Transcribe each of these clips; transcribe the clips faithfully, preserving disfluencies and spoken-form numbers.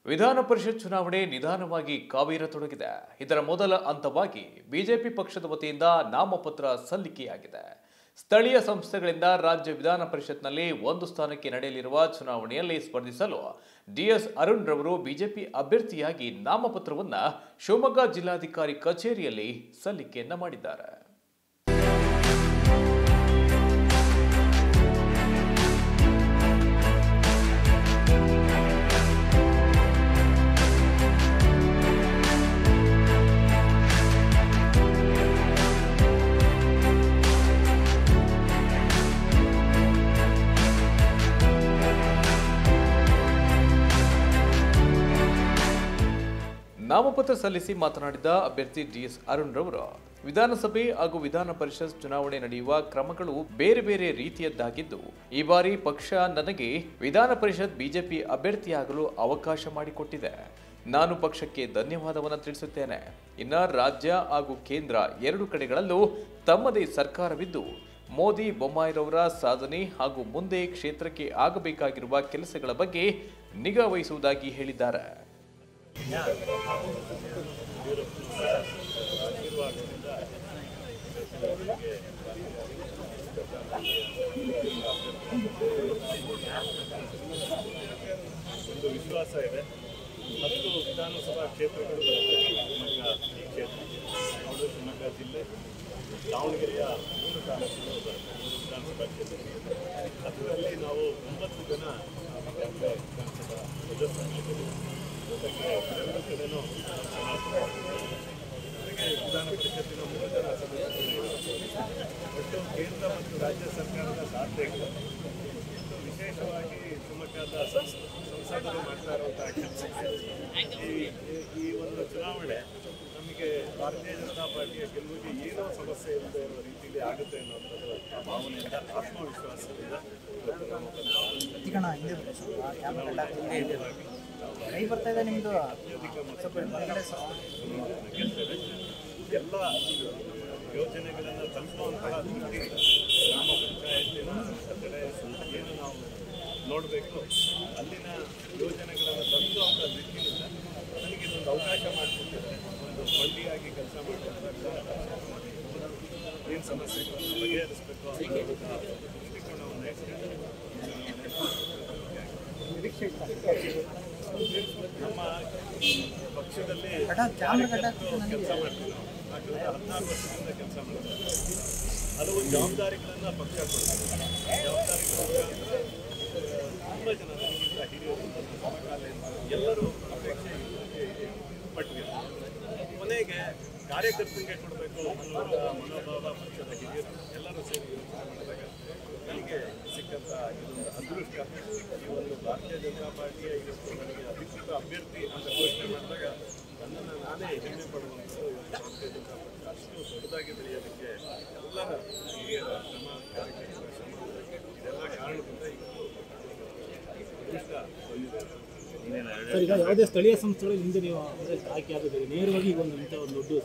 ವಿಧಾನ ಪರಿಷತ್ ಚುನಾವಣೆ ನಿಧಾನವಾಗಿ ಕಾವೇರತೊಡಗಿದೆ. ಇದರ ಮೊದಲ ಹಂತವಾಗಿ ಬಿಜೆಪಿ ಪಕ್ಷದ ವತಿಯಿಂದ ನಾಮಪತ್ರ ಸಲ್ಲಿಕೆಯಾಗಿದೆ. ಸ್ಥಳೀಯ ಸಂಸ್ಥೆಗಳಿಂದ ರಾಜ್ಯ ವಿಧಾನ ಪರಿಷತ್ನಲ್ಲಿ ಒಂದು ಸ್ಥಾನಕ್ಕೆ ನಡೆಯಲಿರುವ ಚುನಾವಣೆಯಲ್ಲಿ ಸ್ಪರ್ಧಿಸಲು ಡಿಎಸ್ ಅರುಣ್ ರವರು ಬಿಜೆಪಿ ಅಭ್ಯರ್ಥಿಯಾಗಿ ನಾಮಪತ್ರವನ್ನು ಶಿವಮೊಗ್ಗ ಜಿಲ್ಲಾಧಿಕಾರಿ ಕಚೇರಿಯಲ್ಲಿ ಸಲ್ಲಿಕೆಯನ್ನ ಮಾಡಿದ್ದಾರೆ. ನಾಮಪತ್ರ ಸಲ್ಲಿಸಿ ಮಾತನಾಡಿದ ಅಭ್ಯರ್ಥಿ ಡಿಎಸ್ ಅರುಣ್ ರವರು ವಿಧಾನಸಭೆ ಹಾಗೂ ವಿಧಾನ ಪರಿಷತ್ ಚುನಾವಣೆ ನಡೆಯುವ ಕ್ರಮಗಳು ಬೇರೆ ಬೇರೆ ರೀತಿಯದ್ದಾಗಿದ್ದು, ಈ ಬಾರಿ ಪಕ್ಷ ನನಗೆ ವಿಧಾನ ಪರಿಷತ್ ಬಿಜೆಪಿ ಅಭ್ಯರ್ಥಿಯಾಗಲು ಅವಕಾಶ ಮಾಡಿಕೊಟ್ಟಿದೆ. ನಾನು ಪಕ್ಷಕ್ಕೆ ಧನ್ಯವಾದವನ್ನು ತಿಳಿಸುತ್ತೇನೆ. ಇನ್ನು ರಾಜ್ಯ ಹಾಗೂ ಕೇಂದ್ರ ಎರಡು ಕಡೆಗಳಲ್ಲೂ ತಮ್ಮದೇ ಸರ್ಕಾರವಿದ್ದು, ಮೋದಿ ಬೊಮ್ಮಾಯಿರವರ ಸಾಧನೆ ಹಾಗೂ ಮುಂದೆ ಕ್ಷೇತ್ರಕ್ಕೆ ಆಗಬೇಕಾಗಿರುವ ಕೆಲಸಗಳ ಬಗ್ಗೆ ನಿಗಾ ವಹಿಸುವುದಾಗಿ ಹೇಳಿದ್ದಾರೆ. ಒಂದು ವಿಶ್ವಾಸ ಇದೆ. ಹತ್ತು ವಿಧಾನಸಭಾ ಕ್ಷೇತ್ರಗಳು ಬರುತ್ತೆ. ಶಿವಮೊಗ್ಗ ಕ್ಷೇತ್ರ ಯಾವುದು ಶಿವಮೊಗ್ಗ ಜಿಲ್ಲೆ ದಾವಣಗೆರೆಯ ಮೂರು ತಾಲೂಕುಗಳು ಬರುತ್ತೆ. ಮೂರು ವಿಧಾನಸಭಾ ಕ್ಷೇತ್ರಗಳು. ಅದರಲ್ಲಿ ನಾವು ಒಂಬತ್ತು ಜನ ವಿಧಾನಸಭಾ ಸದಸ್ಯರಿದ್ದೀವಿ. ಜೊತೆಗೆ ಎರಡು ಕಡೆನೂ ಜೊತೆಗೆ ವಿಧಾನ ಪರಿಷತ್ತಿನ ಮೂರು ಜನ ಸದಸ್ಯರು. ಒಟ್ಟು ಕೇಂದ್ರ ಮತ್ತು ರಾಜ್ಯ ಸರ್ಕಾರದ ಸಾಧನೆಗಳು ವಿಶೇಷವಾಗಿ ಶಿವಮೊಗ್ಗದ ಸಂಸದರು ಮಾಡ್ತಾ ಇರುವಂತಹ ಕೆಲಸ. ಈ ಈ ಒಂದು ಚುನಾವಣೆ ನಮಗೆ ಭಾರತೀಯ ಜನತಾ ಪಾರ್ಟಿಯ ಗೆಲುವಿಗೆ ಏನೋ ಸಮಸ್ಯೆ ಇಲ್ಲದೆ ಇರುವ ರೀತಿಯಲ್ಲಿ ಆಗುತ್ತೆ ಅನ್ನೋಂಥದ್ದು ಆ ಭಾವನೆಯಿಂದ ಆತ್ಮವಿಶ್ವಾಸದಿಂದ ಎಲ್ಲ ಯೋಜನೆಗಳನ್ನು ತಲುಪುವಂತಹ ದೃಷ್ಟಿಯಿಂದ ಗ್ರಾಮ ಪಂಚಾಯತಿನ ಕಡೆ ಏನು ನಾವು ನೋಡಬೇಕು, ಅಲ್ಲಿನ ಯೋಜನೆಗಳನ್ನು ತಲುಪುವಂಥ ದೃಷ್ಟಿಯಿಂದ ನನಗೆ ಇದೊಂದು ಅವಕಾಶ ಮಾಡಿಕೊಟ್ಟಿದ್ದಾರೆ. ಒಂದು ಮಂಡಿಯಾಗಿ ಕೆಲಸ ಮಾಡಿಕೊಂಡು ಏನು ಸಮಸ್ಯೆಗಳನ್ನು ಬಗೆಹರಿಸಬೇಕು ಅನ್ನೋ ದೃಷ್ಟಿಕೋನವನ್ನು ಇಟ್ಕೊಂಡು ನಮ್ಮ ಪಕ್ಷದಲ್ಲಿ ಕೆಲಸ ಮಾಡ್ತೀವಿ. ನಾವು ಹದಿನಾರು ವರ್ಷದಿಂದ ಕೆಲಸ ಮಾಡ್ತೀವಿ. ಹಲವು ಜವಾಬ್ದಾರಿಗಳನ್ನು ಪಕ್ಷ ಕೊಡ್ತೀವಿ. ಜವಾಬ್ದಾರಿಗಳ ತುಂಬ ಜನ ನನಗಿಂತ ಹಿರಿಯರು ನನ್ನ ಸಮಕಾಲೀನ ಎಲ್ಲರೂ ಅಪೇಕ್ಷೆ ಪಟ್ಟಿದ್ದಾರೆ. ಕೊನೆಗೆ ಕಾರ್ಯಕರ್ತರಿಗೆ ಕೊಡಬೇಕು ಅನ್ನುವಂಥ ಮನೋಭಾವ ಪಕ್ಷದ ಹಿರಿಯರು ಎಲ್ಲರೂ ಸೇರಿ ಯೋಚನೆ ಮಾಡಿದಾಗ ನನಗೆ ಸಿಕ್ಕಂಥ ಇದೊಂದು ಅದೃಷ್ಟ. ಈ ಒಂದು ಭಾರತೀಯ ಜನತಾ ಪಾರ್ಟಿಯ ಇವತ್ತು ನನಗೆ ಅಧಿಕೃತ ಅಭ್ಯರ್ಥಿ ಅಂತ ಘೋಷಣೆ ಮಾಡಿದಾಗ ನನ್ನನ್ನು ನಾನೇ ಹೆಮ್ಮೆ ಪಡುವಂಥದ್ದು ಭಾರತೀಯ ಜನತಾ ಪಾರ್ಟಿ ಅಷ್ಟು ದೊಡ್ಡದಾಗಿ ಬೆಳೆಯೋದಕ್ಕೆ ಎಲ್ಲರ ಹಿರಿಯರ ಶ್ರಮ, ಕಾರ್ಯಕರ್ತರ ಶ್ರಮ ಇದೆಲ್ಲ ಕಾರಣದಿಂದ ಇವತ್ತು ಅದೃಷ್ಟ ಬಂದಿದೆ. ಸರ್, ಈಗ ಯಾವುದೇ ಸ್ಥಳೀಯ ಸಂಸ್ಥೆಗಳು ಹಿಂದೆ ನೀವು ಆಯ್ಕೆ ಆಗಿದ್ದೀರಿ, ನೇರವಾಗಿ ಒಂದು ಇಂಥ ಒಂದು ದೊಡ್ಡ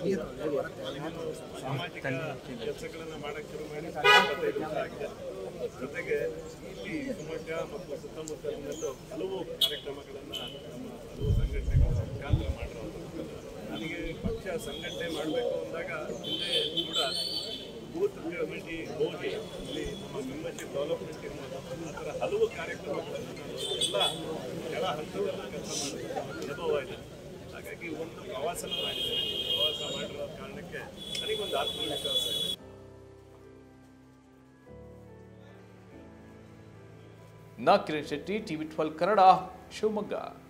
ಸಾಮಾಜಿಕ ಕೆಲಸಗಳನ್ನು ಮಾಡೋಕ್ಕೆ ಶುರು ಮಾಡಿ ಇಪ್ಪತ್ತೈದು ವರ್ಷ ಆಗಿದೆ. ಜೊತೆಗೆ ಇಲ್ಲಿ ಶಿವಮೊಗ್ಗ ಮತ್ತು ಸುತ್ತಮುತ್ತಲಿನಲ್ಲೂ ಹಲವು ಕಾರ್ಯಕ್ರಮಗಳನ್ನು ನಮ್ಮ ಹಲವು ಸಂಘಟನೆಗಳ ಮುಖಾಂತರ ಮಾಡಿರೋದು. ನನಗೆ ಪಕ್ಷ ಸಂಘಟನೆ ಮಾಡಬೇಕು ಅಂದಾಗ ಹಿಂದೆ ಕೂಡ ಬೂತ್ ಕಮಿಟಿ ಹೋಗಿ ಇಲ್ಲಿ ನಮ್ಮ ಮೆಂಬರ್ಶಿಪ್ ಡೆವಲಪ್ಮೆಂಟ್ ಇರ್ಬೋದು, ಆ ಥರ ಹಲವು ಕಾರ್ಯಕ್ರಮಗಳನ್ನು ನಾನು ಎಲ್ಲ ಕೆಳ ಹಂತದಲ್ಲೂ ಕೆಲಸ ಮಾಡಿದ ಅನುಭವ ಇದೆ. ಹಾಗಾಗಿ ಒಂದು ಪ್ರವಾಸನ ಮಾಡಿದ್ದೇನೆ. ಪ್ರವಾಸ ಮಾಡಿರೋ ಕಾರಣಕ್ಕೆ ನನಗೊಂದು ಆತ್ಮವಿಶ್ವಾಸ ಇದೆ. ನಾ ಕಿರಣ್ ಶೆಟ್ಟಿ, ಟಿವಿ ಟ್ವೆಲ್ವ್ ಕನ್ನಡ, ಶಿವಮೊಗ್ಗ.